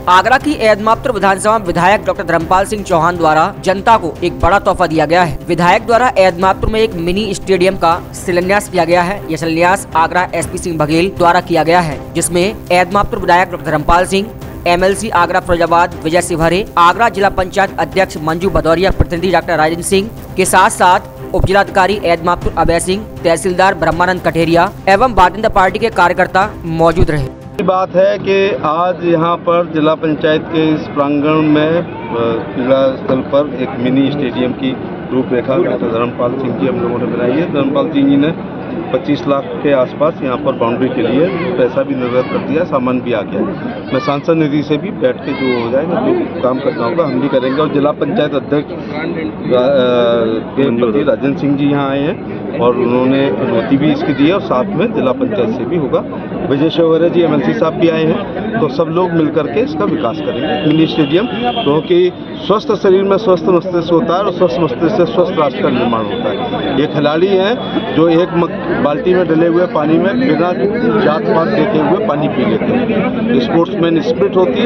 आगरा की एदमापुर विधानसभा विधायक डॉक्टर धर्मपाल सिंह चौहान द्वारा जनता को एक बड़ा तोहफा दिया गया है। विधायक द्वारा एदमापुर में एक मिनी स्टेडियम का शिलान्यास किया गया है। यह शिलान्यास आगरा एसपी सिंह बघेल द्वारा किया गया है, जिसमें एदमापुर विधायक डॉक्टर धर्मपाल सिंह, MLC आगरा फिरोजाबाद विजय सिवहरे, आगरा जिला पंचायत अध्यक्ष मंजू भदौरिया, प्रतिनिधि डॉक्टर राजेंद्र सिंह के साथ साथ उप जिलाधिकारी एदमापुर अभय सिंह, तहसीलदार ब्रह्मानंद कठेरिया एवं भारतीय जनता पार्टी के कार्यकर्ता मौजूद रहे। बात है कि आज यहाँ पर जिला पंचायत के इस प्रांगण में क्रीड़ा स्थल पर एक मिनी स्टेडियम की रूपरेखा डॉक्टर धर्मपाल सिंह जी हम लोगों ने बनाई है। धर्मपाल सिंह जी ने 25 लाख के आसपास यहाँ पर बाउंड्री के लिए पैसा भी निर्गत कर दिया, सामान भी आ गया। मैं सांसद निधि से भी बैठ के जो हो जाएगा, जो काम करना होगा हम भी करेंगे। और जिला पंचायत अध्यक्ष के राजेंद्र सिंह जी यहाँ आए हैं और उन्होंने अनुमति भी इसकी दी है और साथ में जिला पंचायत से भी होगा। विजय सिवहरे जी MLC साहब भी आए हैं, तो सब लोग मिलकर के इसका विकास करेंगे मिनी स्टेडियम, क्योंकि स्वस्थ शरीर में स्वस्थ मस्तिष्क होता है और स्वस्थ मस्तिष्क से स्वस्थ राष्ट्र का निर्माण होता है। ये खिलाड़ी हैं जो एक बाल्टी में डले हुए पानी में बिना जात पात देखे हुए पानी पी लेते हैं। स्पोर्ट्समैन स्पिरिट होती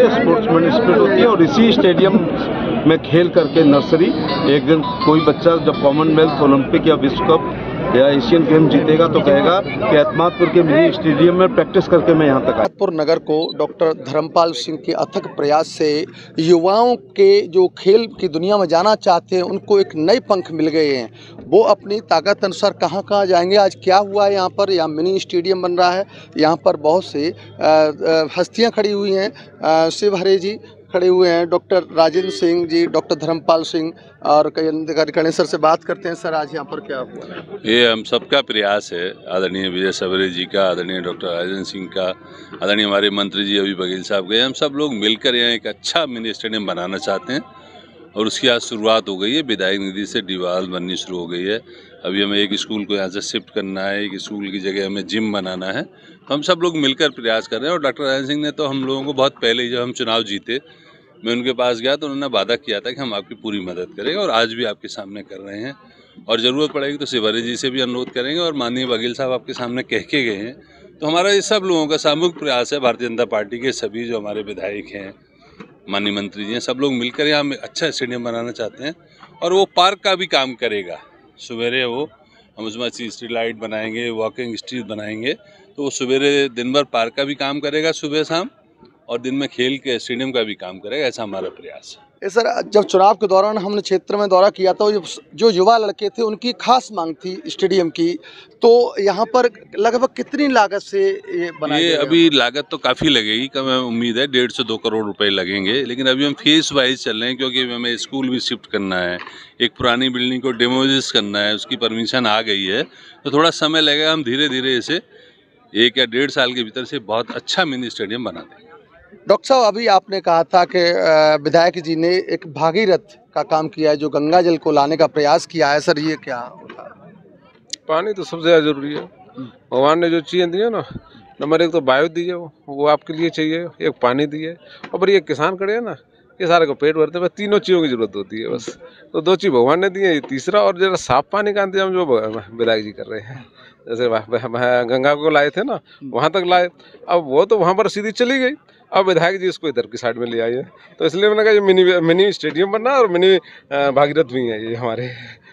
है और इसी स्टेडियम में खेल करके नर्सरी एक दिन कोई बच्चा जब कॉमनवेल्थ, ओलंपिक या विश्व कप या एशियन गेम जीतेगा तो कहेगा कि एदमापुर के मिनी स्टेडियम में प्रैक्टिस करके मैं यहाँ तक आया। एदमापुर नगर को डॉक्टर धर्मपाल सिंह के अथक प्रयास से युवाओं के जो खेल की दुनिया में जाना चाहते हैं उनको एक नए पंख मिल गए हैं। वो अपनी ताकत अनुसार कहाँ कहाँ जाएंगे। आज क्या हुआ है यहाँ पर, यहाँ मिनी स्टेडियम बन रहा है। यहाँ पर बहुत से हस्तियाँ खड़ी हुई हैं। सिवहरे जी खड़े हुए हैं, डॉक्टर राजेंद्र सिंह जी, डॉक्टर धर्मपाल सिंह और कई अधिकारी खड़े। सर से बात करते हैं। सर आज यहाँ पर क्या हुआ? ये हम सबका प्रयास है, आदरणीय विजय सिवहरे जी का, आदरणीय डॉक्टर राजेंद्र सिंह का, आदरणीय हमारे मंत्री जी अभी बघेल साहब गए, हम सब लोग मिलकर यहाँ एक अच्छा मिनी स्टेडियम बनाना चाहते हैं और उसकी आज शुरुआत हो गई है। विधायक निधि से दीवार बननी शुरू हो गई है। अभी हमें एक स्कूल को यहाँ से शिफ्ट करना है, एक स्कूल की जगह हमें जिम बनाना है। हम सब लोग मिलकर प्रयास कर रहे हैं और डॉक्टर राजेंद्र सिंह ने तो हम लोगों को बहुत पहले ही, जब हम चुनाव जीते, मैं उनके पास गया तो उन्होंने वादा किया था कि हम आपकी पूरी मदद करेंगे और आज भी आपके सामने कर रहे हैं और ज़रूरत पड़ेगी तो सिवहरे जी से भी अनुरोध करेंगे और माननीय बघेल साहब आपके सामने कह के गए हैं। तो हमारा ये सब लोगों का सामूहिक प्रयास है, भारतीय जनता पार्टी के सभी जो हमारे विधायक हैं, माननीय मंत्री जी हैं, सब लोग मिलकर यहाँ अच्छा स्टेडियम बनाना चाहते हैं और वो पार्क का भी काम करेगा। सवेरे वो हम उसमें स्ट्रीट लाइट बनाएंगे, वॉकिंग स्ट्रीट बनाएंगे, तो वो सवेरे दिन भर पार्क का भी काम करेगा सुबह शाम और दिन में खेल के स्टेडियम का भी काम करेगा। ऐसा हमारा प्रयास है। सर जब चुनाव के दौरान हमने क्षेत्र में दौरा किया था, जो युवा लड़के थे उनकी खास मांग थी स्टेडियम की, तो यहाँ पर लगभग कितनी लागत से ये बनाया? ये अभी लागत तो काफ़ी लगेगी, कम उम्मीद है 1.5 से 2 करोड़ रुपए लगेंगे, लेकिन अभी हम फेस वाइज चल रहे हैं क्योंकि हमें स्कूल भी शिफ्ट करना है, एक पुरानी बिल्डिंग को डेमोलिश करना है, उसकी परमिशन आ गई है, तो थोड़ा समय लगेगा। हम धीरे धीरे इसे 1 या 1.5 साल के भीतर से बहुत अच्छा मिनी स्टेडियम बना देंगे। डॉक्टर साहब अभी आपने कहा था कि विधायक जी ने एक भागीरथ का काम किया है, जो गंगा जल को लाने का प्रयास किया है। सर ये क्या होता है? पानी तो सबसे ज़्यादा जरूरी है। भगवान ने जो चीज़ें दी है ना, नंबर 1 तो वायु दी है, वो आपके लिए चाहिए, एक पानी दी है और ये किसान खड़े हैं ना, ये सारे को पेट भरते हैं, तीनों चीज़ों की जरूरत होती है बस। तो 2 चीज़ भगवान ने दी है, तीसरा और जरा साफ पानी का इंतजाम जो विधायक जी कर रहे हैं। जैसे गंगा को लाए थे ना, वहाँ तक लाए, अब वो तो वहाँ पर सीधी चली गई, अब विधायक जी इसको इधर की साइड में ले आए हैं। तो इसलिए मैंने कहा ये मिनी स्टेडियम बनना और मिनी भागीरथ भी है ये हमारे।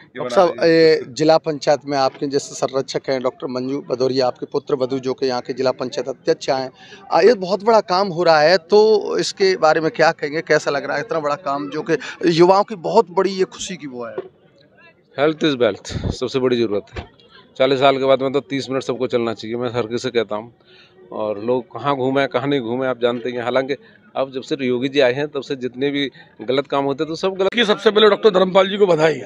सब जिला पंचायत में आपके जैसे संरक्षक हैं डॉक्टर मंजू भदौरिया, आपके पुत्र वधू जो कि यहाँ के जिला पंचायत अध्यक्ष हैं, ये बहुत बड़ा काम हो रहा है, तो इसके बारे में क्या कहेंगे? कैसा लग रहा है इतना बड़ा काम जो कि युवाओं की बहुत बड़ी ये खुशी की वो है? हेल्थ इज़ वेल्थ, सबसे बड़ी ज़रूरत है। 40 साल के बाद में तो 30 मिनट सबको चलना चाहिए, मैं हर किसी से कहता हूँ। और लोग कहाँ घूमे कहाँ नहीं घूमे आप जानते हैं। हालांकि अब जब से योगी जी आए हैं तब से जितने भी गलत काम होते तो सब गलत। सबसे पहले डॉक्टर धर्मपाल जी को बधाई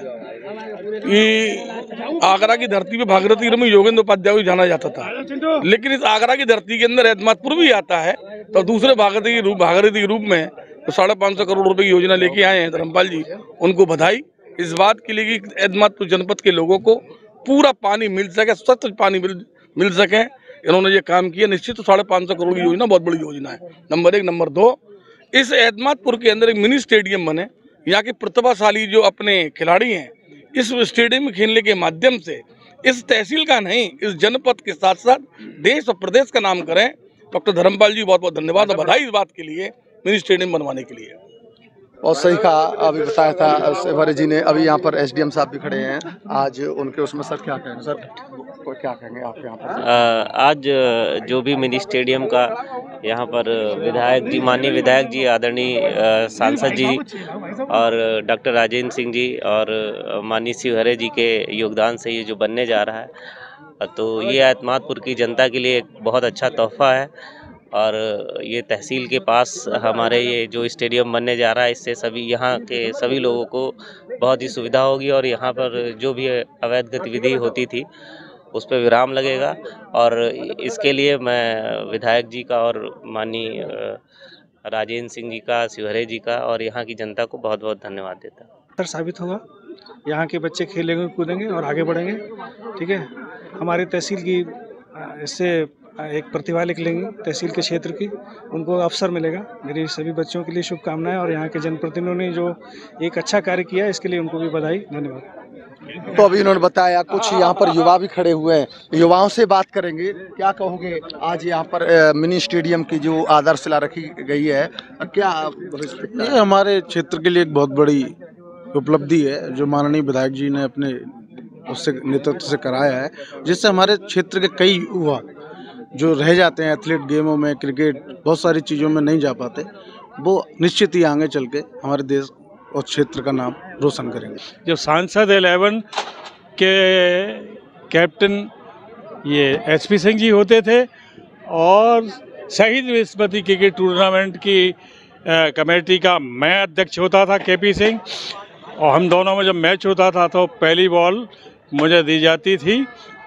कि आगरा की धरती पे भागीरथी में योगेंद्र उपाध्याय को जाना जाता था, लेकिन इस आगरा की धरती के अंदर एदमापुर भी आता है, तो दूसरे भागीरथी के रूप में तो 550 करोड़ रुपए की योजना लेके आए हैं धर्मपाल जी। उनको बधाई इस बात के लिए कि एदमापुर जनपद के लोगों को पूरा पानी मिल सके, स्वच्छ पानी मिल सके, इन्होंने ये काम किया। निश्चित तो 550 करोड़ की योजना बहुत बड़ी योजना है, नंबर 1। नंबर 2, इस एदमापुर के अंदर एक मिनी स्टेडियम बने, यहाँ के प्रतिभाशाली जो अपने खिलाड़ी हैं इस स्टेडियम में खेलने के माध्यम से इस तहसील का नहीं, इस जनपद के साथ साथ देश और प्रदेश का नाम करें। डॉक्टर धर्मपाल जी बहुत बहुत धन्यवाद और बधाई इस बात के लिए मिनी स्टेडियम बनवाने के लिए। और सही कहा, अभी बताया था सेवारे जी ने। अभी यहाँ पर एसडीएम साहब भी खड़े हैं, आज उनके उसमें सर क्या कहेंगे? सर क्या कहेंगे आप यहाँ पर? आज जो भी मिनी स्टेडियम का यहाँ पर विधायक जी, माननीय विधायक जी, आदरणीय सांसद जी और डॉक्टर राजेंद्र सिंह जी और माननीय शिवहरे जी के योगदान से ये जो बनने जा रहा है, तो ये एतमादपुर की जनता के लिए एक बहुत अच्छा तोहफा है। और ये तहसील के पास हमारे ये जो स्टेडियम बनने जा रहा है, इससे सभी यहाँ के सभी लोगों को बहुत ही सुविधा होगी और यहाँ पर जो भी अवैध गतिविधि होती थी उस पर विराम लगेगा। और इसके लिए मैं विधायक जी का और माननीय राजेंद्र सिंह जी का, शिवहरे जी का और यहाँ की जनता को बहुत बहुत धन्यवाद देता हूँ। साबित होगा, यहाँ के बच्चे खेलेंगे, कूदेंगे और आगे बढ़ेंगे। ठीक है, हमारे तहसील की इससे एक प्रतिभा निकलेंगी, तहसील के क्षेत्र की, उनको अवसर मिलेगा। मेरी सभी बच्चों के लिए शुभकामनाएं और यहाँ के जनप्रतिनिधियों ने जो एक अच्छा कार्य किया है, इसके लिए उनको भी बधाई, धन्यवाद। तो अभी इन्होंने बताया, कुछ यहाँ पर युवा भी खड़े हुए हैं, युवाओं से बात करेंगे। क्या कहोगे, आज यहाँ पर मिनी स्टेडियम की जो आधारशिला रखी गई है, क्या ये हमारे क्षेत्र के लिए एक बहुत बड़ी उपलब्धि है जो माननीय विधायक जी ने अपने उससे नेतृत्व से कराया है, जिससे हमारे क्षेत्र के कई युवा जो रह जाते हैं एथलीट गेमों में, क्रिकेट, बहुत सारी चीज़ों में नहीं जा पाते, वो निश्चित ही आगे चल के हमारे देश और क्षेत्र का नाम रोशन करेंगे। जब सांसद 11 के कैप्टन ये एचपी सिंह जी होते थे और शहीद स्मृति क्रिकेट टूर्नामेंट की कमेटी का मैं अध्यक्ष होता था, केपी सिंह, और हम दोनों में जब मैच होता था तो पहली बॉल मुझे दी जाती थी।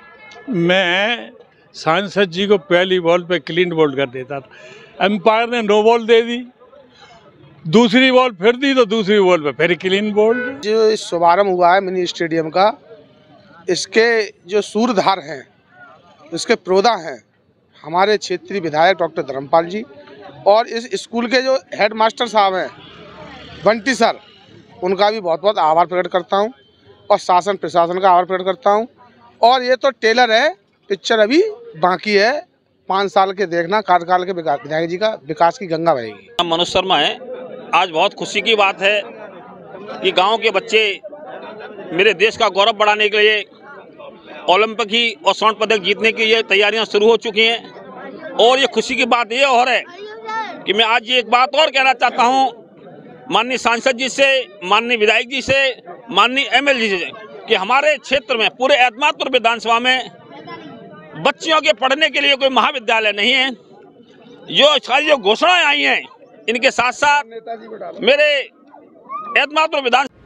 मैं सांसद जी को पहली बॉल पे क्लीन बॉल कर देता था। एम्पायर ने नो बॉल दे दी, दूसरी बॉल फिर दी तो दूसरी बॉल पे फिर क्लीन बॉल। जो शुभारंभ हुआ है मिनी स्टेडियम का, इसके जो सूत्रधार हैं, इसके प्रोदा हैं हमारे क्षेत्रीय विधायक डॉक्टर धर्मपाल जी, और इस स्कूल के जो हेड मास्टर साहब हैं बंटी सर, उनका भी बहुत बहुत आभार प्रकट करता हूं, और शासन प्रशासन का आभार प्रकट करता हूं। और ये तो टेलर है, पिक्चर अभी बाकी है। 5 साल के देखना कार्यकाल के विधायक जी का विकास की गंगा बहेगी। मनोज शर्मा है। आज बहुत खुशी की बात है कि गांव के बच्चे मेरे देश का गौरव बढ़ाने के लिए ओलंपिक की और स्वर्ण पदक जीतने की ये तैयारियां शुरू हो चुकी हैं। और ये खुशी की बात ये और है कि मैं आज ये एक बात और कहना चाहता हूं माननीय सांसद जी से, माननीय विधायक जी से, माननीय एमएलए जी से, कि हमारे क्षेत्र में पूरे एतमादपुर विधानसभा में बच्चियों के पढ़ने के लिए कोई महाविद्यालय नहीं है। जो सारी जो घोषणाएं आई हैं, इनके साथ साथ मेरे एतमादपुर विधान